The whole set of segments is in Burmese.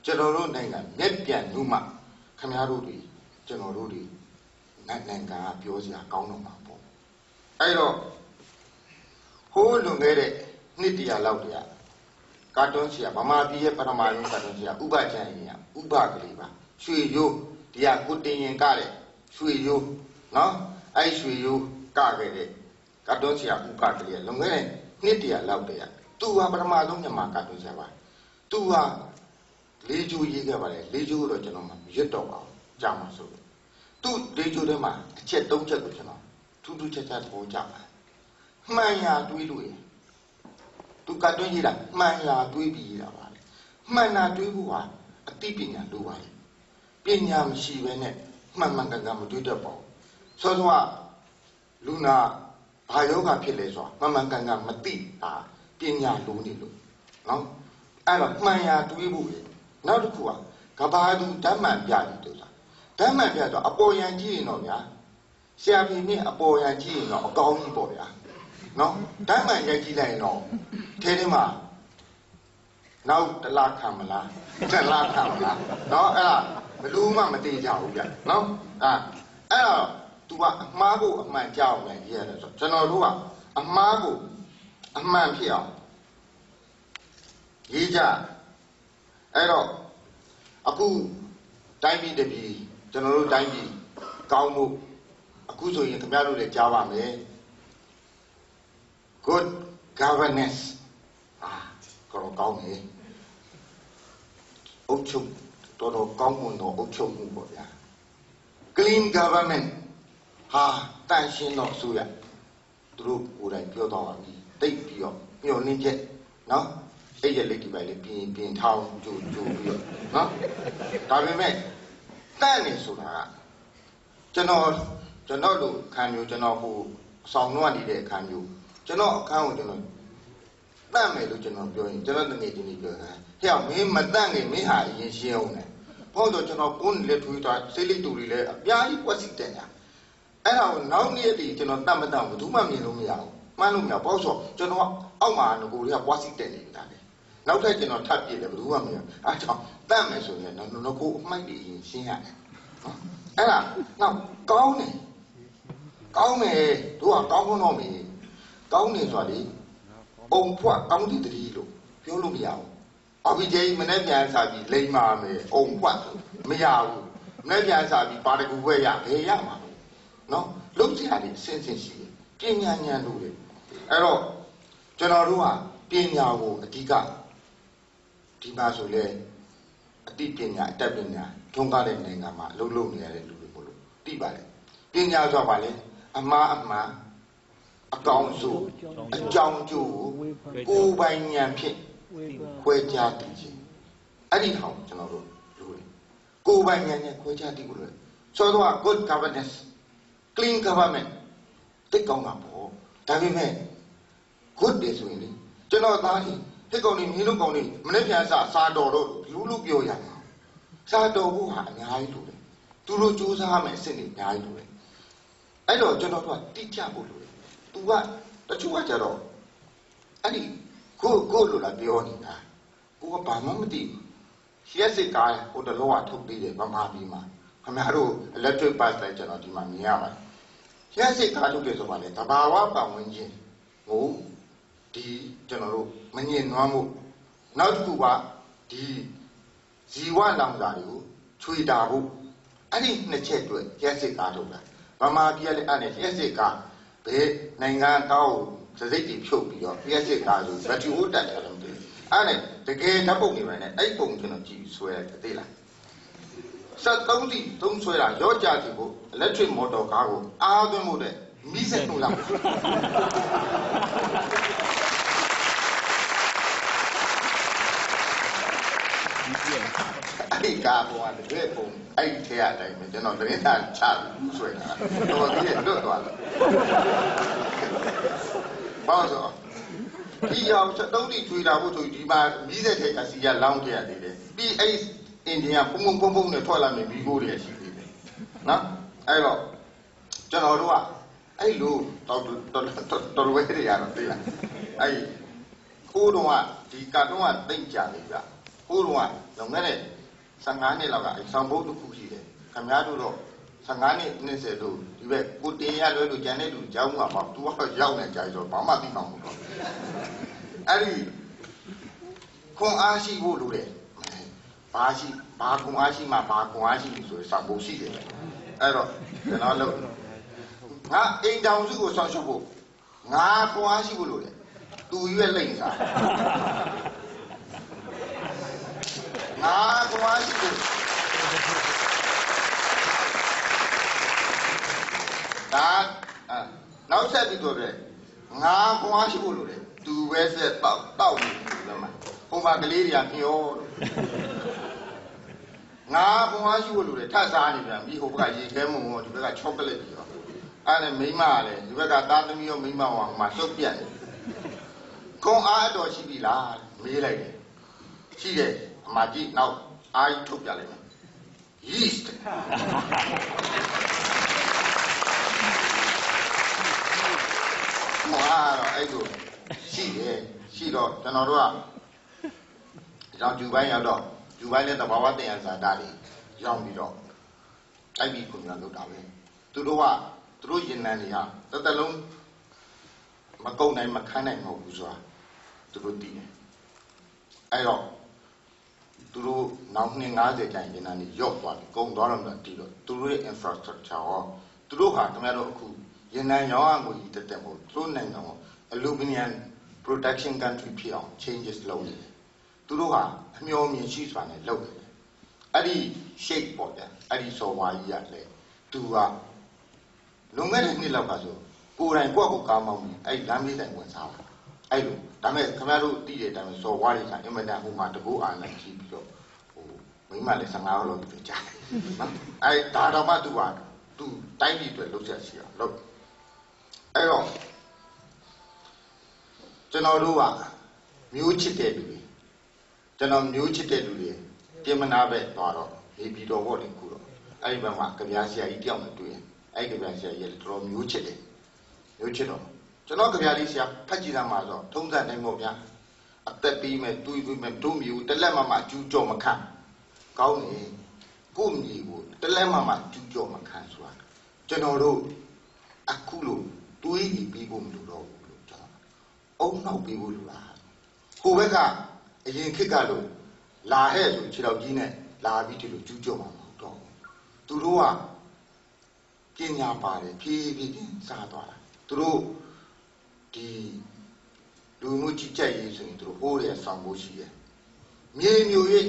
ကျွန်တော်တို့နိုင်ငံမျက်ပြန်လူမှခင်ဗျားတို့တွေကျွန်တော်တို့တွေနိုင်ငံကပြောစရာကောင်းတော့မှာပေါ့အဲ့တော့ဟိုးလွန်ခဲ့တဲ့နှစ်တရာလောက်တည်းကာတွန်းဆရာဗမာပြည်ရဲ့ပထမဆုံးကာတွန်းဆရာဥပချမ်းရင်ဥပကလေးပါရွှေရိုးဒီကကိုတင်ရင်ကတဲ့ရွှေရိုးနော်အဲ့ရွှေရိုးကခဲ့တဲ့ကာတွန်းဆရာဥပကလေးလွန်ခဲ့တဲ့နှစ်တရာလောက်တည်းသူဟာပထမဆုံးမြန်မာကာတွန်းဆရာပါသူဟာလေးချိုးရေးခဲ့ပါလေလေးချိုးတော့ကျွန်တော်မှရွတ်တော့ပါအောင်ကြာမှာဆိုသူလေးချိုးထဲမှာအချက်၃ချက်ကိုကျွန်တော်ထူးထူးခြားခြားသဘောကျပါမှန်ရာတွေးလို့ရသူကတွင်းရေးတာမှန်ရာတွေးပြီးရေးတာပါလေမှန်တာတွေးဖို့ဟာအသိပညာလိုပါလေပညာမရှိဘဲနဲ့မှန်မှန်ကန်ကန်မတွေးတတ်ပါဘူးဆိုတော့လူနာဘာယောဂဖြစ်လဲဆိုတာမှန်မှန်ကန်ကန်မသိတာပညာလိုနေလို့နော်အဲ့တော့မှန်ရာတွေးဖို့လေနောက်တစ်ခုကဘာသူဓမ္မပြတယ်တို့လားဓမ္မပြတော့အပေါ်ယံကြည့်ရင်တော့ဗျာဆရာဖေနဲ့အပေါ်ယံကြည့်ရင်တော့အကောင်းကြီးပေါ့ဗျာနော်ဓမ္မရိုက်ကြည့်လိုက်ရင်တော့ထဲထဲမှာနောက်တလားခံမလားတလားခံမလားနော်အဲ့ဒါဘလို့မှမသိကြဘူးဗျနော်အဲ့တော့ तू ကအမှားကိုအမှန်ကြောက်မယ်ရေးရတယ်ဆိုကျွန်တော်တို့ကအမှားကိုအမှန်ဖြစ်အောင်ရေးကြအဲ့တော့အခုတိုင်းပြည်တပြည်ကျွန်တော်တို့တိုင်းပြည်ကောင်းမှုအခုဆိုရင်ခင်ဗျားတို့လည်းကြားပါမယ် good governance ကောင်းနေအုပ်ချုပ်တော်ကောင်းမွန်သောအုပ်ချုပ်မှုပေါ့ဗျာ clean government ဟာတန်ရှင်းတော့ဆိုရသူတို့ကိုယ်တိုင်ပြောတော့ပါပြီတိတ်ပြီးတော့မျှော်လင့်ချက်နော်အဲ့ရလက်ဒီပိုင်လေးပြင်ထောင်းကြိုပြီးတော့နော်ဒါပေမဲ့တန့်နေဆိုတာကကျွန်တော်တို့ခံမျိုးကျွန်တော်ဟိုဆောင်တော့နေတဲ့ခံမျိုးကျွန်တော်အခန်းကိုကျွန်တော်တန့်မယ်လို့ကျွန်တော်ပြောရင်ကျွန်တော်တကယ်ချင်းပြောတာဟဲ့မင်းမတန့်ခင်မင်းဟာအရင်ရှင်းအောင်လေဘောတော့ကျွန်တော်ကိုယ်လက်ထွေးတာစိတ်လိတူတွေလည်းအများကြီးပွက်စီတယ်ညာအဲ့ဒါကိုနောက်နေ့တည်းကျွန်တော်တတ်မတတ်ဘူးမှမြင်လို့မရဘူးမှန်းလို့မရဘောဆိုကျွန်တော်အောက်မှာငကိုတွေကပွက်စီတယ်နေတာလေနောက်ထပ်ကျွန်တော်ထပ်ပြည့်တယ်ဘယ်သူမှမရအဲ့ကြောင့်တတ်မယ်ဆိုရင်တော့ကိုအမိုက်တွေရင်ရှင်းရတယ်အဲ့ဒါနောက်ကောင်းတယ်တို့ကကောင်းခွန်းတော့မယ်ကောင်းတယ်ဆိုတာလေအုံဖွက်ကောင်းတဲ့တည်းလို့ပြောလို့မရဘူးအဘိဓိမနဲ့ပြန်စားပြီးလိမ္မာမယ်အုံဖွက်မရဘူးမနဲ့ပြန်စားပြီးပါတကူဘွဲရဘယ်ရမှာနော်လုံးစရာတွေစင်ရှိတယ်ပညာဉာဏ်လို့လေအဲ့တော့ကျွန်တော်တို့ကပညာကိုအဓိကဒီမှာဆိုလေအတိပညာအတတ်ပညာထုံးကားတဲ့နိုင်ငံမှာအလုပ်လုပ်နေရတဲ့လူတွေမို့လို့သိပါတယ်ပညာဆိုတာပါလေအမှားအမှန်အကောင်းဆုံးအကြောင်းကျိုးကိုယ်ပိုင်ဉာဏ်ဖြင့်ခွဲခြားသိခြင်းအဲ့ဒီဟောင်းကျွန်တော်တို့လူတွေကိုယ်ပိုင်ဉာဏ်နဲ့ခွဲခြားသိဖို့လို့ဆိုတော့ good governance clean government တိတ်ကောင်းတာပေါ့ဒါပေမဲ့ good တယ်ဆိုရင်လေကျွန်တော်သားကြီးဟိတ်ကောင်နေမင်းတို့ကောင်နေမနေ့ပြန်စားတော်တော့လူပြောရမှာစားတော်ဖို့ဟာအများကြီးလိုတယ်သူတို့စူးစမ်းမယ်အစ်စ်တွေအများကြီးလိုတယ်အဲ့တော့ကျွန်တော်တို့ကတိကျဖို့လိုတယ်သူကတချို့ကကြတော့အဲ့ဒီကိုလိုလာပြောနေတာကိုကဘာမှမသိဘူးရှက်စစ်ကားဟိုတလောကထုတ်ပေးတယ်ဗမာပြည်မှာခင်ဗျားတို့ electric bus လိုက်ကျွန်တော်ဒီမှာမြင်ရပါတယ်ရှက်စစ်ကားထုတ်တယ်ဆိုပါလေတဘာဝပတ်ဝန်းကျင်ဟိုဒီကျွန်တော်တို့မငြင်းနွမ်းမှုနောက်တစ်ခုကဒီဇီဝလောင်စာတွေကိုချွေတာဖို့အဲ့ဒီနှစ်ချက်အတွက်ရက်စစ်ကားထုတ်တာဗမာပြည်လည်းအဲ့နဲ့ရက်စစ်ကားဘယ်နိုင်ငံကောက်စစိတ်တွေဖြုတ်ပြီးတော့ရက်စစ်ကားဆိုဘက်ထရီဟိုတက်တယ်လို့ပြောအဲ့နဲ့တကယ်ဓာတ်ပုံတွေပဲနဲ့အဲ့ပုံကျွန်တော်ကြည့်ဆွဲတယ်သိလား73စီသုံးဆွဲတာရော့ကြစီဖို့ electric motor ကားကိုအားသွင်းဖို့တဲ့မိစက်ထုတ်လာအဲ့ဒီကားပေါ်ကတကယ်ပုံအဲ့ဒီထဲအတိုင်းပဲကျွန်တော်သတင်းစာချပြီးဆွဲတာတော်ကြီးလွတ်သွားတယ်ဘာလို့ဒီကြောင့်73စီထွေတာဖို့ဆိုဒီမှာမိစက်ထဲကစီရလောင်းကြရသေးတယ်ပြီးအဲ့အင်ဂျင်ကပုံနဲ့ထွက်လာမယ်မိခိုးတွေရှိသေးတယ်နော်အဲ့တော့ကျွန်တော်တို့ကအဲ့လိုတော်ဝဲတွေရတော့သိလားအဲ့ခိုးတော့ကဒီကတော့သိမ့်ကြလေဗျခိုးတော့ကလုံခဲ့တဲ့ 15 နှစ်လောက်ကဆောင်ဘုတ်တစ်ခုရှိတယ်ခင်ဗျားတို့တော့15 နှစ်20လို့ဒီဘက်ကိုတင်ရလွဲလို့ကျန်တဲ့လူကြောင်းမှာပေါ့သူကတော့ရောက်နေကြဆိုတော့ဘာမှသိမှာမဟုတ်တော့အဲ့ဒီခွန်အားရှိဖို့လိုတယ်ဘာခွန်အားရှိမှဘာခွန်အားရှိပြီဆိုရင်ဆောင်ဘုတ်ရှိတယ်အဲ့တော့ကျွန်တော်လုပ်ငါအိမ်တောင်စုကိုဆောက်ရှုပ်ဖို့ငါခွန်အားရှိဖို့လိုတယ်သူရွက်လိမ့်စားငါခွန်အားရှိဖို့ဒါနောက်ဆက်ပြီးတော့တယ်ငါခွန်အားရှိဖို့လိုတယ်သူပဲဆက်တောက်နေတယ်မှာဟိုမှာကလေးတွေကမျောငါခွန်အားရှိဖို့လိုတယ်ထပ်စားနေပြန်ပြီးဟိုဘက်ကရေခဲမုံရောဒီဘက်ကချောကလက်တွေရောအဲ့ဒါမိမလည်းဒီဘက်ကသားသမီးရောမိမရောမှာစုပ်ပြတ်တယ်ခွန်အားတော်ရှိပြီလားမေးလိုက်တယ်ရှိတယ်အမကြီးနောက်အားကြီးထုတ်ပြလိုက်မယ် yeast ခွန်အားတော့အဲ့လိုရှိတယ်ရှိတော့ကျွန်တော်တို့ကကြောင်ဂျူပိုင်းရောက်တော့ဂျူပိုင်းနဲ့တဘာဝတရားစာတာတွေရောက်ပြီးတော့တိုက်ပြီးခွန်အားလုပ်တာပဲသူတို့ရင်နန်းတွေဟာတစ်သက်လုံးမကုန်နိုင်မခန်းနိုင်မဟုတ်ဘူးဆိုတာသူတို့သိတယ်အဲ့တော့သူတို့နောက်နှစ်90ကျရင်ရင်နန်းတွေရော့သွားပြီကုန်သွားတော့မှတီးတော့သူတို့ရဲ့ infrastructure ရောသူတို့ဟာခင်ဗျားတို့အခုရင်နန်းရောင်းအောင်ကြီးတက်ဖို့သူတို့နိုင်ငံကို aluminum production country ဖြစ်အောင် changes လုပ်နေတယ်သူတို့ဟာအမျှော်မြင်ရှိစွာနဲ့လုပ်နေတယ်အဲ့ဒီ shape ပေါ့ဗျာအဲ့ဒီ software ကြီးရတယ်သူကလွန်ခဲ့တဲ့နှစ်လောက်ကဆိုကိုယ်တိုင်ကိုယ့်ကိုကားမောင်းပြီးအဲ့လမ်းမေးတိုင်ဝင်စားတာအဲ့လိုဒါပေမဲ့ခင်ဗျားတို့သိတဲ့အတိုင်းပဲ software တွေကအင်မတန်ဟိုမှာတကူအာဏာကြီးပြီးတော့ဟိုမိမလည်း15ရောက်လောက်ပြီးကြားတယ်နော်အဲ့ဒါတော့မှသူတိုင်းပြည်အတွက်လုပ်ချက်ရှိအောင်လုပ်အဲ့တော့ကျွန်တော်တို့ကမျိုးချစ်တဲ့လူတွေကျွန်တော်မျိုးချစ်တဲ့လူတွေပြင်မနာပဲသွားတော့နေပြီးတော့ပေါ့လေခုတော့အဲ့ဒီဘက်မှာကြပြားဆရာကြီးတယောက်နဲ့တွေ့ရင်အဲ့ကြပြားဆရာကြီးလည်းတော်တော်မျိုးချစ်တယ်မျိုးချစ်တော့ကျွန်တော်ကြပြားလေးဆရာဖတ်ကြည့်တာမှဆိုထုံးစံတိုင်းပေါ့ဗျာအသက်ပြီးမဲ့တွေးပြီးမဲ့တို့မျိုးတလက်မှကျူးကြော်မခံကောင်းနေကို့မြေကိုတလက်မှကျူးကြော်မခံဆိုတာကျွန်တော်တို့အခုလို့တွေးပြီးဖို့မလိုတော့ဘူးလို့ကျွန်တော်အုံနောက်ပြီးဖို့လိုလားဟိုဘက်ကအရင်ခေတ်ကလို့လာဟဲ့ဆိုခြေတော်ကြီးနဲ့လာပြီးဒီလိုကျူးကြော်မှာမဟုတ်တော့သူတို့ကပညာပါတယ်ဖြည်းဖြည်းချင်းစားသွားတာသူတို့ဒီလူမှုကြီးကြပ်ရေးဆိုရင်သူတို့ဟိုးရဆောင်ဖို့ရှိတယ်မြေမျိုး၍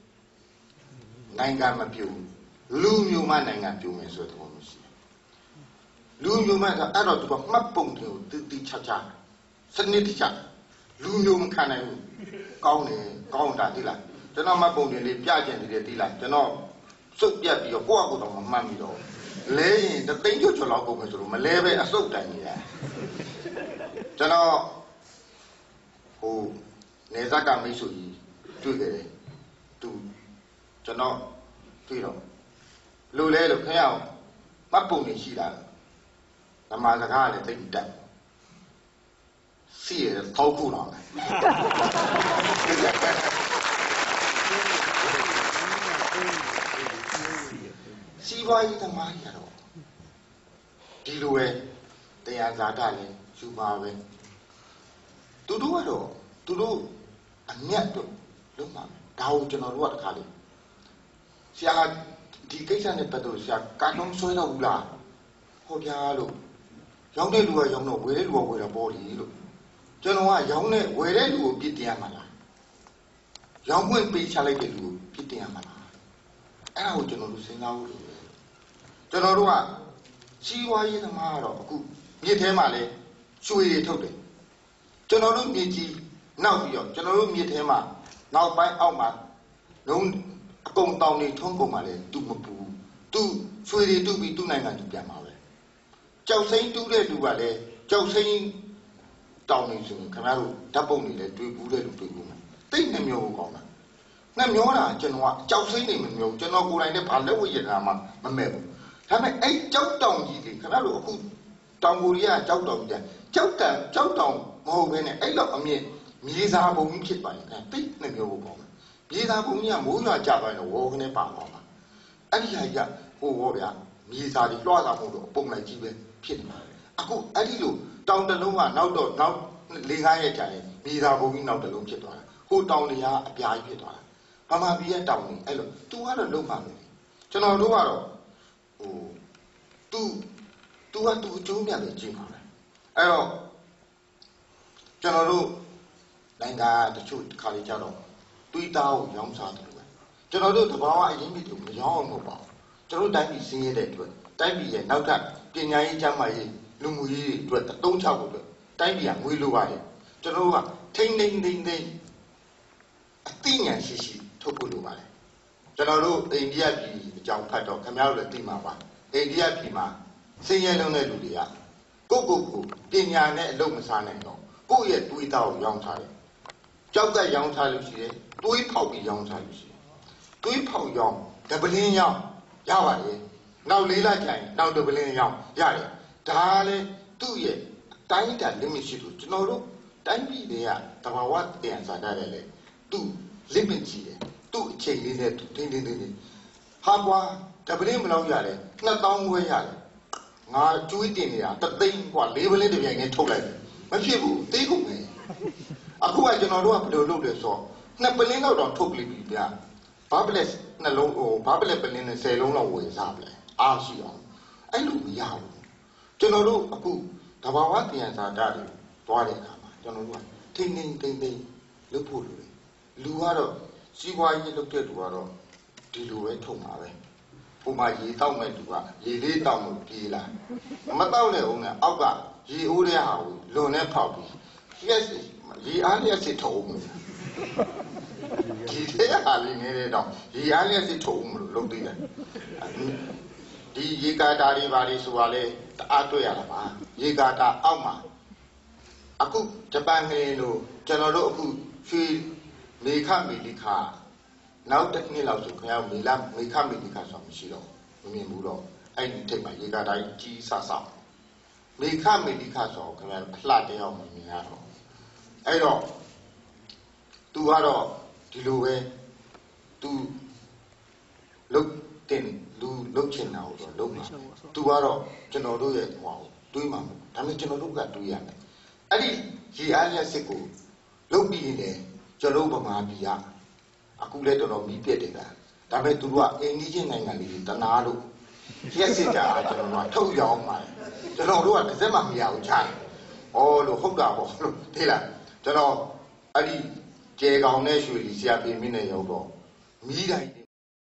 နိုင်ငံမပြုံလူမျိုးမှနိုင်ငံပြုံမယ်ဆိုတဲ့သဘောမျိုးရှိတယ်လူမျိုးမှအဲ့တော့သူကမှတ်ပုံတွေကိုတိချာစနစ်တကျလူမျိုးမခံနိုင်ဘူးကောင်းတာသိလားကျွန်တော်မှတ်ပုံတွေလေးပြကျင်နေတယ်သိလားကျွန်တော်စုပ်ပြတ်ပြီးတော့ကိုယ့်အကူတော့မမှတ်မိတော့လဲရင်တသိန်းကျော်လောက်ကုန်မယ်ဆိုတော့မလဲပဲအစုပ်တိုင်နေရကျွန်တော်ဟိုနေဇက်ကမိတ်ဆွေကြီးတွေ့ခဲ့တယ်သူကျွန်တော်တွေ့တော့လူလဲလို့ခင်ဗျားမှတ်ပုံတွေရှိတာဓမ္မစကားလည်းသိတက်စီရထောက်ခုလာတယ်စီးပွားရေးသမားတွေကတော့ဒီလိုပဲတရားဇာတလည်းယူပါပဲသူတို့ကတော့သူတို့အမျက်တော့လုံးပါမယ်ဒါကိုကျွန်တော်တို့ကတခါလေဆရာဒီကိစ္စနဲ့ပတ်သက်လို့ဆရာကာလုံးဆွဲတော့ဘူးလားဟောပြားလို့ရောင်းတဲ့လူကရောင်းတော့ဝယ်တဲ့လူကဝယ်တော့ပေါ်လီလို့ကျွန်တော်ကရောင်းတဲ့ဝယ်တဲ့လူကိုပြစ်တင်ရမှာလားရောင်းခွင့်ပေးချလိုက်တဲ့လူကိုပြစ်တင်ရမှာလားအဲ့ဒါကိုကျွန်တော်တို့စဉ်းစားဖို့လိုတယ်ကျွန်တော်တို့ကစီးပွားရေးသမားကတော့အခုမြစ်ထဲမှာလဲရွှေတွေထုတ်တယ်ကျွန်တော်တို့မြစ်ကြီးနောက်ပြီးတော့ကျွန်တော်တို့မြစ်ထဲမှာနောက်ပိုင်းအောက်မှာလုံးအကုန်တောင်တွေထုံးကုန်မှာလဲသူမပူသူရွှေတွေတူပြီးသူ့နိုင်ငံသူပြန်မှာပဲကြောက်စိမ့်တူးတဲ့လူကလည်းကြောက်စိမ့်တောင်းနေဆိုရင်ခင်ဗျားတို့ဓာတ်ပုံတွေလည်းတွေ့ဘူးတဲ့လူတွေ့ဘူးမယ်တိတ်နှမျောကောင်းတာနှမျောတာကျွန်တော်ကကြောက်စိမ့်နေမမျောကျွန်တော်ကိုယ်တိုင်လည်းဘာလက်ဝဲရတာမှမမဲ့ဘူးဒါပေမဲ့အဲ့ကြောက်တောင်ကြီးတွေခင်ဗျားတို့အခုတောင်ကိုရီးယားကြောက်တောင်ကြီးကြောက်တောင်မဟုတ်ဘဲနဲ့အဲ့လောက်အမြင့်မြေစာပုံကြီးဖြစ်ပါရင်တိတ်နှမျောကောင်းတယ်မြေသာပုံကြီးကမိုးရွာကြပိုင်းတော့ဝေါကနေပါသွားမှာအဲ့ဒီဟာကြီးကဟိုဘောဗျာမြေသာတွေလွှားတာမို့တော့ပုံလိုက်ကြီးပဲဖြစ်နေမှာအခုအဲ့ဒီလိုတောင်တလုံးကနောက်4-5ရက်ကြာရင်မြေသာပုံကြီးနောက်တလုံးဖြစ်သွားတာဟိုတောင်တွေကအပြာကြီးဖြစ်သွားတာဗမာပြည်ရဲ့တောင်တွေအဲ့လို तू ကတော့လုံးမှမယ်ကျွန်တော်တို့ကတော့ဟို तू က तू အကျိုးမြတ်ပဲကြည့်ပါမယ်အဲ့တော့ကျွန်တော်တို့နိုင်ငံတချို့ခါလေးကြတော့တွေးသားကိုရောင်းစားတယ်လို့ပဲကျွန်တော်တို့တဘာဝအရင်းမြစ်တွေမရောင်းအောင်မဟုတ်ပါဘူးကျွန်တော်တိုင်းပြည်စင်းရဲတဲ့အတွက်တိုင်းပြည်ရဲ့နောက်ထပ်ပညာရေးကျန်းမာရေးလူမှုရေးတွေအတွက်တုံးချဖို့အတွက်တိုင်းပြည်ကငွေလိုပါတယ်ကျွန်တော်တို့ကထိမ့်အသိဉာဏ်ရှိထုတ်ဖို့လိုပါတယ်ကျွန်တော်တို့အိန္ဒိယပြည်အကြောင်းဖတ်တော့ခင်ဗျားတို့လည်းသိမှာပါအိန္ဒိယပြည်မှာစင်းရဲလုံးတဲ့လူတွေကကိုပညာနဲ့အလုပ်မစားနိုင်တော့ကိုယ့်ရဲ့တွေးသားကိုရောင်းထားတယ်ကြောက်ကရောင်းထားလို့ရှိတယ်တွေးဖောက်ပြီးရောင်းထားလို့ရှိတယ်တွေးဖောက်ရောင်းဒပလင်းရောင်းရပါတယ်နောက်4လကြာရင်နောက်ဒပလင်းရောင်းရတယ်ဒါလည်းသူ့ရဲ့တိုင်းတာ limit ရှိလို့ကျွန်တော်တို့တိုင်းပြည်တွေကတဘာဝတရားစာတတ်တယ်လေသူ့ limit ရှိတယ်သူ့အချိန်လေးနဲ့သူတင်းဟာကွာဒပလင်းမလောက်ရတယ်2000ခွဲရတယ်ငါကျွေးတင်နေတာ3သိန်းกว่า4ပလင်းတစ်ပြိုင်နဲ့ထုတ်လိုက်တယ်မဖြစ်ဘူးသေးကုန်ပဲအခုကကျွန်တော်တို့ကဘယ်လိုလုပ်လဲဆိုတော့2ပလင်းလောက်တော့ထုတ်လိုက်ပြီဗျာဘာပလက်နှလုံးဘာပလက်ပလင်းနဲ့10လုံးလောက်ဝယ်စားပလဲအားရှိအောင်အဲ့လိုမရဘူးကျွန်တော်တို့အခုတဘာဝတရားစာတတွေသွားတဲ့အခါမှာကျွန်တော်တို့ကထိမ့်လုပ်ဖို့လိုတယ်လူကတော့စီးပွားရေးလုပ်တဲ့လူကတော့ဒီလိုပဲထုံမှာပဲဟိုမှာရေတောက်မဲ့လူကရေလေးတောက်မှုပြေးလာမတောက်တဲ့ဦးကအောက်ကရေအိုးတဲ့ဟာကိုလွန်နဲ့ဖောက်ပြီးရေအားလျက်စစ်ထုံးဒီတဲ့ဟာလေးနေတဲ့တော့ရေအားလျက်စစ်ထုံးမလို့လုပ်သေးတယ်ဒီရေကာတာတွေဘာတွေဆိုတာလဲတအားတွေ့ရတာပါရေကာတာအောက်မှာအခုဂျပန်နေလို့ကျွန်တော်တို့အခုရွှေမေခမီလိခနောက်တစ်နှစ်လောက်ဆိုခင်ဗျားမေခမီလိခဆိုမရှိတော့မမြင်ဘူးတော့အဲ့ဒီထိပ်မှာရေကာတာကြီးဆဆမေခမီလိခဆိုခင်ဗျားအလှတယောက်မမြင်ရတော့အဲ့တော့ तू ကတော့ဒီလိုပဲ तू လုတ်တင်လူလုတ်ချင်တာကိုတော့လုပ်မှာ तू ကတော့ကျွန်တော်တို့ရဲ့ဟိုတွေးမှာဒါပေမဲ့ကျွန်တော်တို့ကတွေးရတယ်အဲ့ဒီရေအားလျက်စစ်ကိုလုတ်ပြီးနေကျွန်တော်ဗမာပြည်ကအခုလဲတော်တော်မီးပြက်တယ်ကဒါပေမဲ့ तू ကအိန္ဒိယနိုင်ငံလေးတနာလို့လျက်စစ်ကြကျွန်တော်ကထုတ်ရောင်းပါတယ်ကျွန်တော်တို့ကတစ်စက်မှမရဘူးချားလို့ဟုတ်တာပေါ့လို့သိလားကျွန်တော်အဲ့ဒီကျေကောင်နဲ့ရွှေလီဆရာပြင်းမင်းနဲ့ရောက်တော့မီးတိုင်း